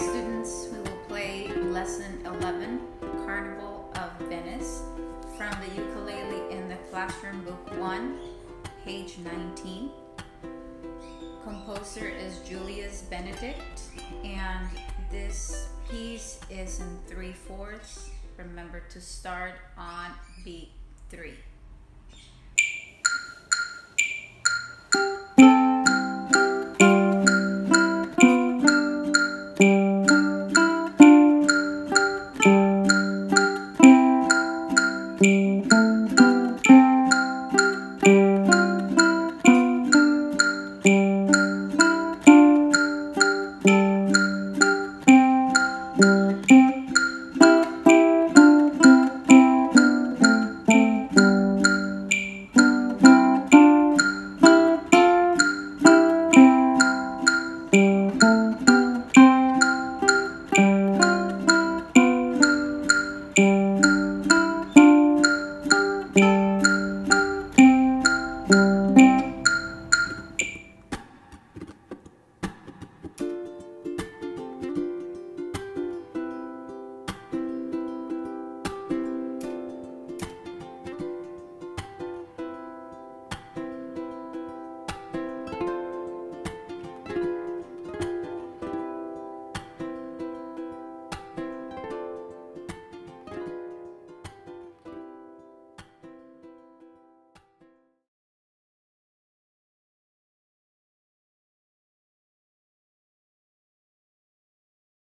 students, we will play Lesson 11, Carnival of Venice, from the Ukulele in the Classroom Book 1, page 19. Composer is Julius Benedict, and this piece is in 3/4. Remember to start on beat 3.